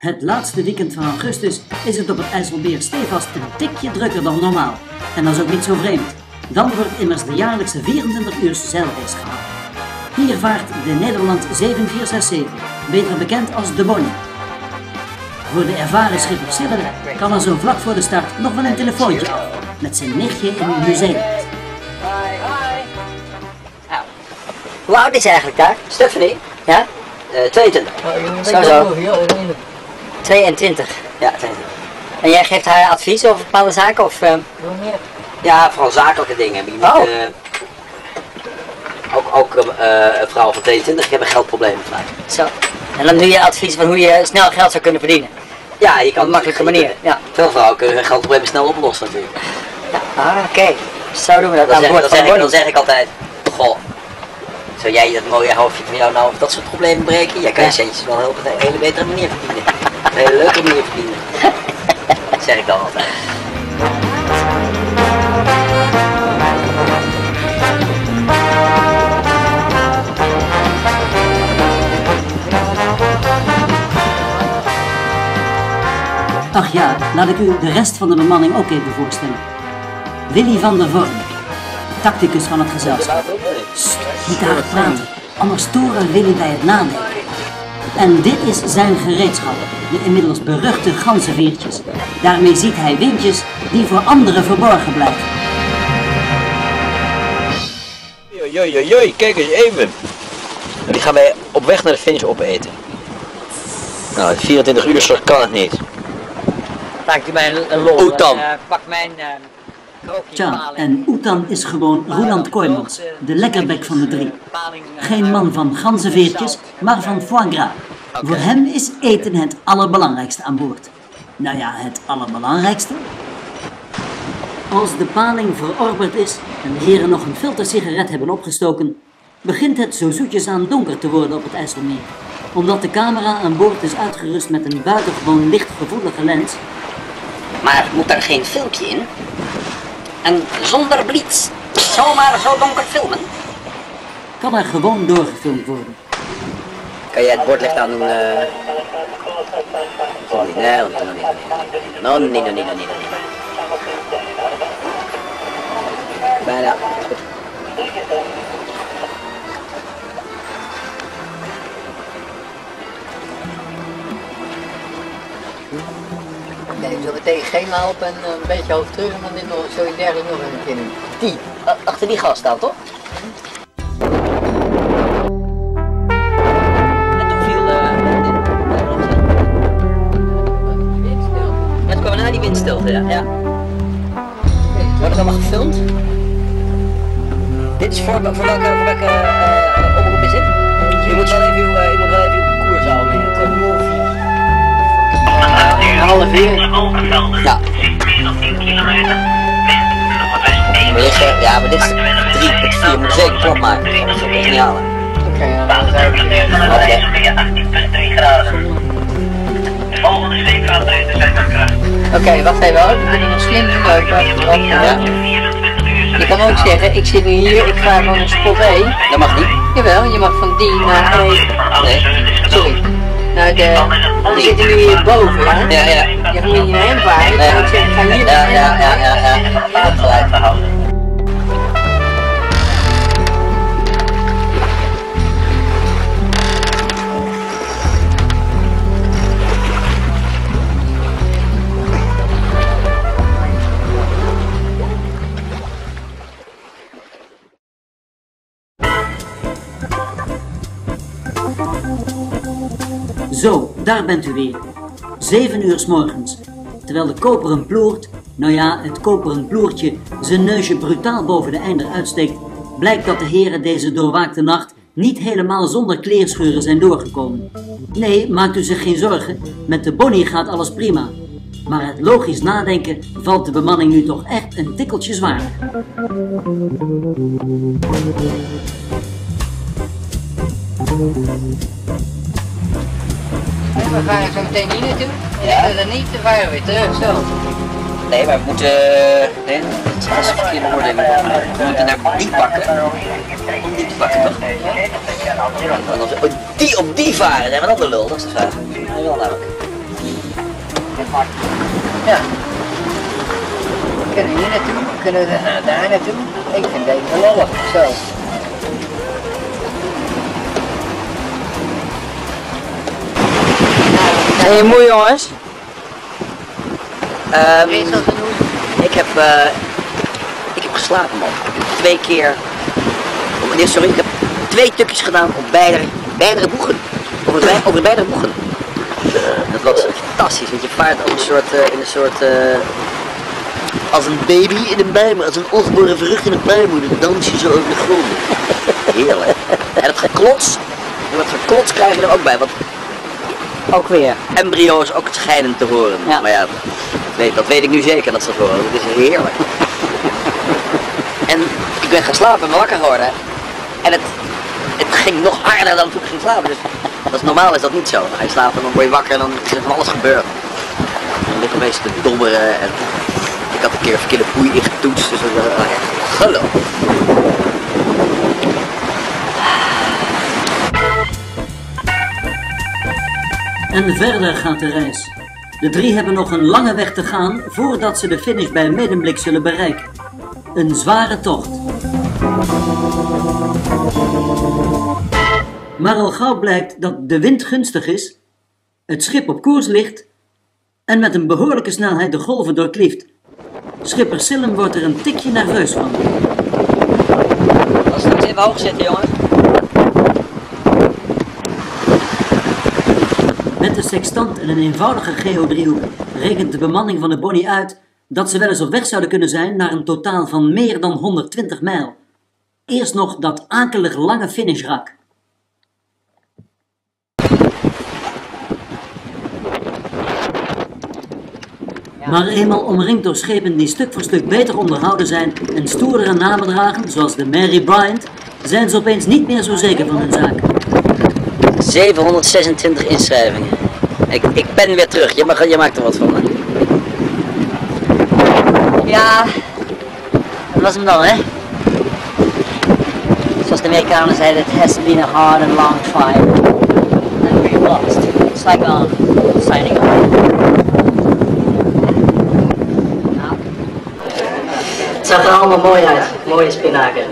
Het laatste weekend van augustus is het op het IJsselmeer stevast een tikje drukker dan normaal. En dat is ook niet zo vreemd. Dan wordt immers de jaarlijkse 24 uur zeilrace gehouden. Hier vaart de Nederland 7467, beter bekend als de Bonnie. Voor de ervaren schipper Sibbe kan er zo vlak voor de start nog wel een telefoontje af met zijn nichtje in Nieuw-Zeeland. Hoe oud is hij eigenlijk daar? Stephanie? Ja? 22. Zo. 22. Ja, 22. En jij geeft haar advies over bepaalde zaken of? Ja, vooral zakelijke dingen. Je moet, ook een vrouw van 22, ik heb een geldprobleem vandaag. Zo. En dan doe je advies van hoe je snel geld zou kunnen verdienen. Ja, je kan op een makkelijke manier. Ja. Veel vrouwen kunnen hun geldproblemen snel oplossen natuurlijk. Ja, oké. Zo doen we dat aan boord van Bonnie. Dan zeg ik altijd, goh, zou jij dat mooie hoofdje van jou nou op dat soort problemen breken? Jij kan je centjes wel op een hele betere manier verdienen. Een hele leuke manier verdienen. Dat zeg ik dan altijd. Ach ja, laat ik u de rest van de bemanning ook even voorstellen. Willy van der Vorm, tacticus van het gezelschap. Sst, niet te hard praten, anders storen Willy bij het nadenken. En dit is zijn gereedschap, de inmiddels beruchte ganzenveertjes. Daarmee ziet hij windjes die voor anderen verborgen blijven. Joi, kijk eens even. Die gaan wij op weg naar de finish opeten. Nou, 24 uur zo kan het niet. Maakt u mij een lol. Oetan. Pak mijn Tja, en Oetan is gewoon Roeland Kooijmans, de lekkerbek van de drie. Geen man van ganzenveertjes, maar van foie gras. Voor hem is eten het allerbelangrijkste aan boord. Nou ja, het allerbelangrijkste. Als de paling verorberd is en de heren nog een filtersigaret hebben opgestoken, begint het zo zoetjes aan donker te worden op het IJsselmeer. Omdat de camera aan boord is uitgerust met een buitengewoon lichtgevoelige lens. Maar moet er geen filmpje in? En zonder blitz, zomaar zo donker filmen? Kan er gewoon doorgefilmd worden. Kan jij het bordlicht aan doen? Nee. Bijna. Nee, zo meteen geen op en een beetje hoofd terug en dan dit nog zoiets dergelijks nog een keer doen. Die, achter die gast staan toch? En toen viel het kwam na die windstilte, ja. Wordt het allemaal gefilmd? Dit is voor welke omroep is dit? Je moet wel even uw koers houden. Half uur. Ja. Maar dit is 3 tot 4, moet zeker klop maken. Dat is ook echt niet halen. Oké, dan zijn Oké, wacht even hoor. We kunnen nog slim doen ook. Je kan ook zeggen, ik zit nu hier, ik ga gewoon een spot E. Dat mag niet. Jawel, je mag van die naar E. Nee. Sorry. Nou, we zitten nu hier boven, hè? Ja. Je moet niet naar hem varen, dan moet ik zeggen, ga hier naar Ja. Gelijk. Zo, daar bent u weer. 7 uur 's morgens. Terwijl de koperen ploert, nou ja, het koperen ploertje zijn neusje brutaal boven de einder uitsteekt, blijkt dat de heren deze doorwaakte nacht niet helemaal zonder kleerscheuren zijn doorgekomen. Nee, maakt u zich geen zorgen, met de Bonnie gaat alles prima. Maar het logisch nadenken valt de bemanning nu toch echt een tikkeltje zwaarder. We varen zo meteen hier naartoe. Ja. En dan niet, dan varen we weer terug, zo. Nee, maar we moeten... Nee, dat is een verkeerde beoordeling. We moeten naar die pakken. Om die te pakken, toch? En als we op die varen, zijn we dan de lul, dat is de vraag. Ja, wel namelijk. Ja. We kunnen hier naartoe, we kunnen daar naartoe. Ik vind deze wel lollig, zo. Ben je moe, jongens? Is dat genoeg? Ik heb geslapen, man. 2 keer. Nee, sorry, ik heb 2 tukjes gedaan op beide boegen. Over beide boegen. Dat was fantastisch, want je vaart in een soort als een baby in een baarmoeder, als een ongeboren vrucht in een baarmoeder, dans je zo over de grond. Heerlijk. En het geklots, en wat geklots krijg je er ook bij, want Ook weer. embryo's ook schijnen te horen. Ja. Maar ja, dat weet ik nu zeker dat ze dat horen, het is heerlijk. En ik ben gaan slapen en wakker geworden. En het ging nog harder dan toen ik ging slapen. Dus dat is, normaal is dat niet zo. Dan ga je slapen en dan word je wakker en dan is er van alles gebeurd. Dan lig ik opeens te dobberen en ik had een keer een verkeerde poei ingetoetst. Dus hallo. En verder gaat de reis. De 3 hebben nog een lange weg te gaan voordat ze de finish bij Medemblik zullen bereiken. Een zware tocht. Maar al gauw blijkt dat de wind gunstig is, het schip op koers ligt en met een behoorlijke snelheid de golven doorklieft. Schipper Sillem wordt er een tikje nerveus van. Als we het even hoog zetten, jongens. Met de sextant en een eenvoudige geodriehoek rekent de bemanning van de Bonnie uit dat ze wel eens op weg zouden kunnen zijn naar een totaal van meer dan 120 mijl. Eerst nog dat akelig lange finishrak. Maar eenmaal omringd door schepen die stuk voor stuk beter onderhouden zijn en stoerdere namen dragen, zoals de Mary Bryant, zijn ze opeens niet meer zo zeker van hun zaak. 726 inschrijvingen. Ik ben weer terug, je maakt er wat van. Hè? Ja, dat was hem dan, hè? Zoals de Amerikanen zeiden, it has been a hard and long fight. And we lost. It's like signing on. Het zag er allemaal mooi uit, mooie spinaken.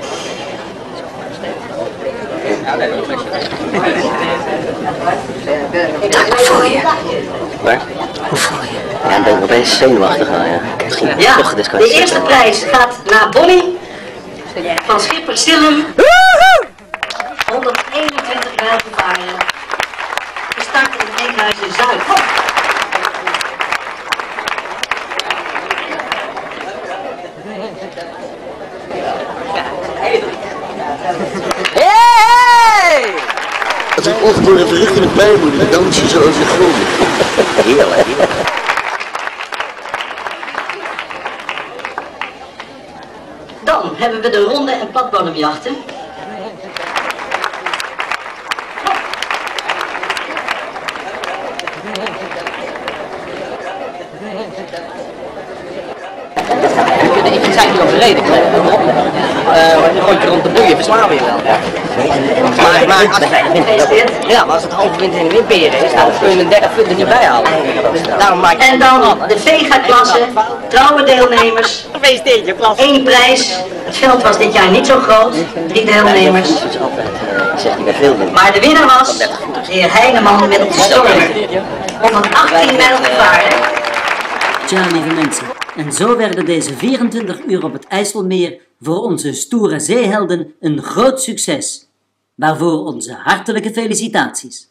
Hoe voel je? Waar? Hoe voel je? Ja, ik ben opeens zenuwachtig. Ja, toch de eerste prijs gaat naar Bonnie van schipper Sillem. 121 mijl gevaren. Gestart in Enkhuizen Zuid. Hey! Als een ongeboren vrucht in een baarmoeder, dans je zo over de grond. Heerlijk. Dan hebben we de ronde en platbodemjachten. Ik zei niet over reden krijgen. Een rondje rond de boeien verslaan we je wel. Maar als het halve wind in de windperen is, dan kun je een derde punt er niet bij halen. En dan de Vega-klasse, trouwe deelnemers. Gefeliciteerd je klas. 1 prijs. Het veld was dit jaar niet zo groot, 3 deelnemers. Maar de winnaar was de heer Heineman met de storm. Van 18 mijl gevaren. Tja, lieve mensen, en zo werden deze 24 uur op het IJsselmeer voor onze stoere zeehelden een groot succes. Waarvoor onze hartelijke felicitaties.